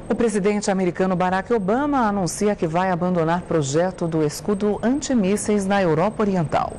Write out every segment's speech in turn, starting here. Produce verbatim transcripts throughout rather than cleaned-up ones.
O presidente americano Barack Obama anuncia que vai abandonar projeto do escudo antimísseis na Europa Oriental.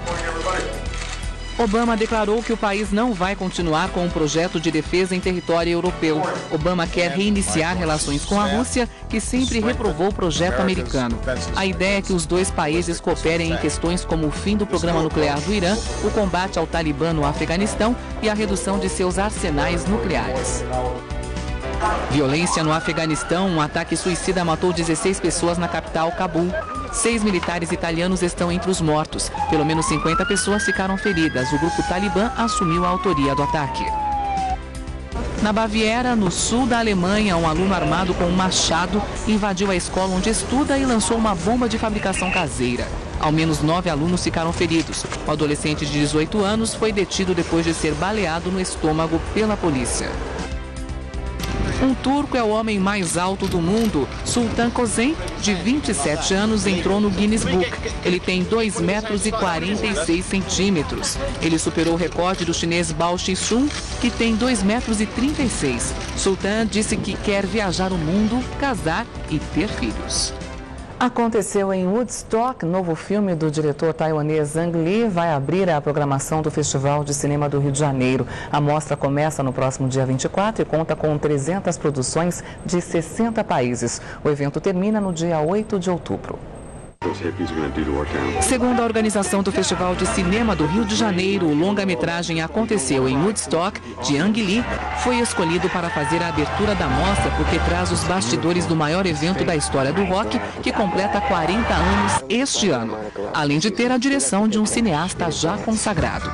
Obama declarou que o país não vai continuar com um projeto de defesa em território europeu. Obama quer reiniciar relações com a Rússia, que sempre reprovou o projeto americano. A ideia é que os dois países cooperem em questões como o fim do programa nuclear do Irã, o combate ao Talibã no Afeganistão e a redução de seus arsenais nucleares. Violência no Afeganistão. Um ataque suicida matou dezesseis pessoas na capital, Cabul. Seis militares italianos estão entre os mortos. Pelo menos cinquenta pessoas ficaram feridas. O grupo Talibã assumiu a autoria do ataque. Na Baviera, no sul da Alemanha, um aluno armado com um machado invadiu a escola onde estuda e lançou uma bomba de fabricação caseira. Ao menos nove alunos ficaram feridos. O adolescente de dezoito anos foi detido depois de ser baleado no estômago pela polícia. Um turco é o homem mais alto do mundo. Sultan Kösen, de vinte e sete anos, entrou no Guinness Book. Ele tem dois metros e quarenta e seis centímetros. Ele superou o recorde do chinês Bao Xishun, que tem dois metros e trinta e seis. Sultan disse que quer viajar o mundo, casar e ter filhos. Aconteceu em Woodstock. Novo filme do diretor taiwanês Ang Lee vai abrir a programação do Festival de Cinema do Rio de Janeiro. A mostra começa no próximo dia vinte e quatro e conta com trezentas produções de sessenta países. O evento termina no dia oito de outubro. Segundo a organização do Festival de Cinema do Rio de Janeiro, o longa-metragem Aconteceu em Woodstock, de Ang Lee, foi escolhido para fazer a abertura da mostra porque traz os bastidores do maior evento da história do rock, que completa quarenta anos este ano, além de ter a direção de um cineasta já consagrado.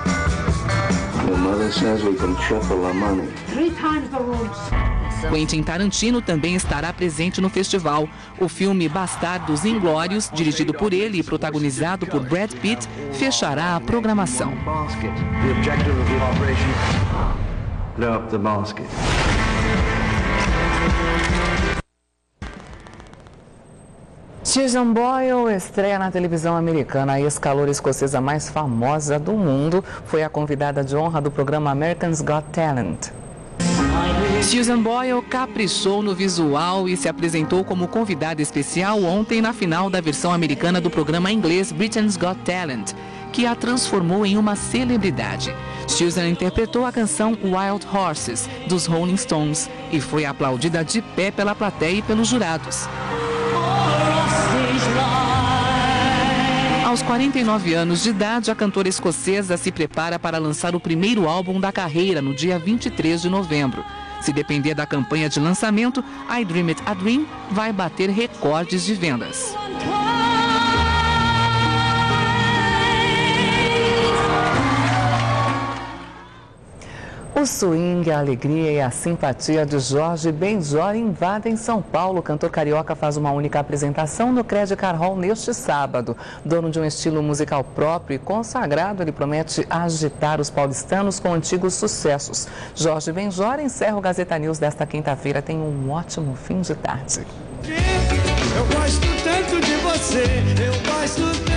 Quentin Tarantino também estará presente no festival. O filme Bastardos Inglórios, dirigido por ele e protagonizado por Brad Pitt, fechará a programação. Susan Boyle estreia na televisão americana. A ex-caloura escocesa mais famosa do mundo foi a convidada de honra do programa America's Got Talent. Susan Boyle caprichou no visual e se apresentou como convidada especial ontem na final da versão americana do programa inglês Britain's Got Talent, que a transformou em uma celebridade. Susan interpretou a canção Wild Horses, dos Rolling Stones, e foi aplaudida de pé pela plateia e pelos jurados. Aos quarenta e nove anos de idade, a cantora escocesa se prepara para lançar o primeiro álbum da carreira no dia vinte e três de novembro. Se depender da campanha de lançamento, I Dream It a Dream vai bater recordes de vendas. O swing, a alegria e a simpatia de Jorge Benjor invadem São Paulo. O cantor carioca faz uma única apresentação no Credit Card Hall neste sábado. Dono de um estilo musical próprio e consagrado, ele promete agitar os paulistanos com antigos sucessos. Jorge Benjor encerra o Gazeta News desta quinta-feira. Tenha um ótimo fim de tarde. Eu gosto tanto de você, eu gosto tanto.